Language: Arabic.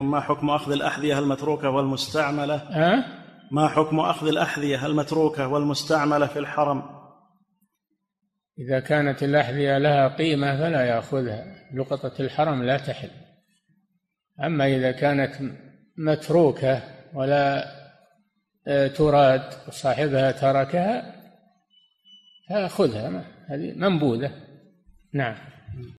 ما حكم أخذ الأحذية المتروكة والمستعملة؟ ما حكم أخذ الأحذية المتروكة والمستعملة في الحرم؟ إذا كانت الأحذية لها قيمة فلا يأخذها، لقطة الحرم لا تحل. أما إذا كانت متروكة ولا تراد وصاحبها تركها فأخذها، هذه منبوذة. نعم.